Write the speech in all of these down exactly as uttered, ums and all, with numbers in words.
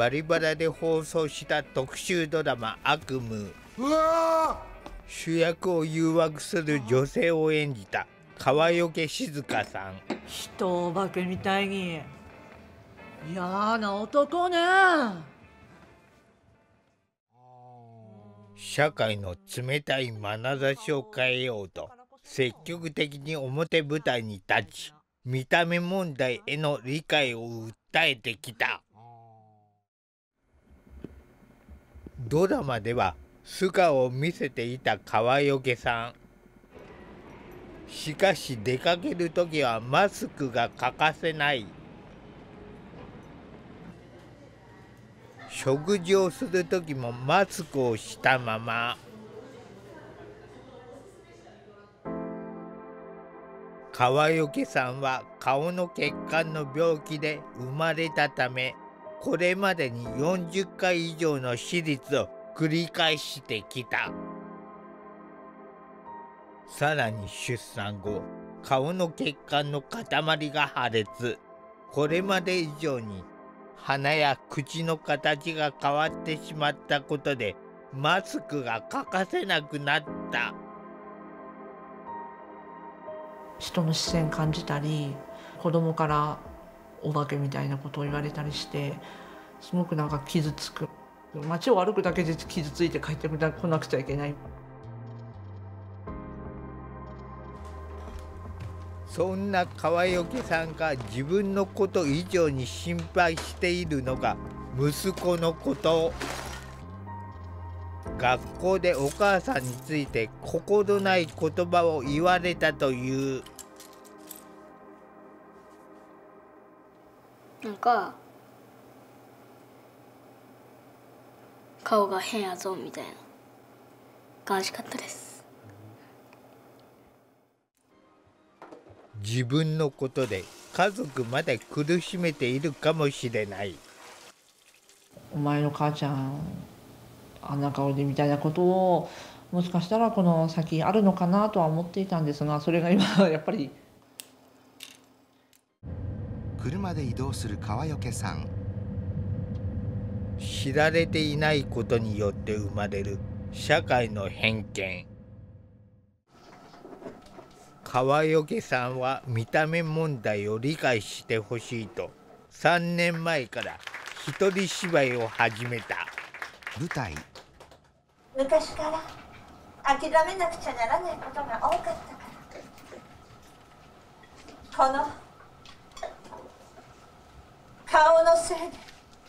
バリバラで放送した特集ドラマ「悪夢」。 うわ主役を誘惑する女性を演じた川除静香さん。 人お化けみたいに嫌な男ね。 社会の冷たい眼差しを変えようと積極的に表舞台に立ち、見た目問題への理解を訴えてきた。ドラマでは素顔を見せていた川除さん。しかし出かける時はマスクが欠かせない。食事をする時もマスクをしたまま。川除さんは顔の血管の病気で生まれたため、これまでによんじゅっかい以上の手術を繰り返してきた。さらに出産後、顔の血管の塊が破裂。これまで以上に鼻や口の形が変わってしまったことでマスクが欠かせなくなった。 人の視線感じたり、子供からお化けみたいなことを言われたりして、すごくなんか傷つく。街を歩くだけで傷ついて帰ってこなくちゃいけない。 そんな川除さんが自分のこと以上に心配しているのが息子のこと。学校でお母さんについて心ない言葉を言われたという。 なんか顔が変やぞみたいな悲しかったです。 自分のことで家族まで苦しめているかもしれない。 お前の母ちゃんあんな顔でみたいなことをもしかしたらこの先あるのかなとは思っていたんですが、それが今やっぱり。 車で移動する川除さん。 知られていないことによって生まれる社会の偏見。川除さんは見た目問題を理解してほしいとさんねんまえから一人芝居を始めた。 舞台。 昔から諦めなくちゃならないことが多かったから、この顔のせいで。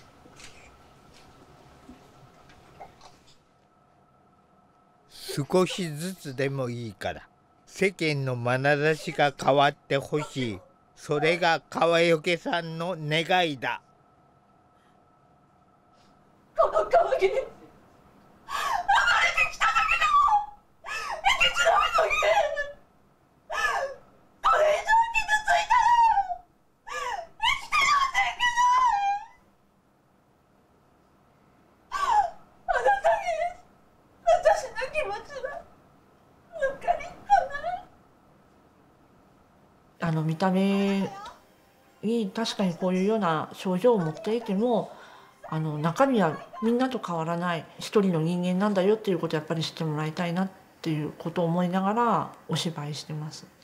少しずつでもいいから世間の眼差しが変わってほしい。それが川除さんの願いだ。 この顔に生まれてきただけでも生きちらめのげこれ以上傷ついたら生きてらんねんけど、あなたに私の気持ちは分かりっこない。 あの見た目に確かにこういうような症状を持っていても、あの中身はみんなと変わらない一人の人間なんだよっていうことをやっぱり知ってもらいたいなっていうことを思いながらお芝居してます。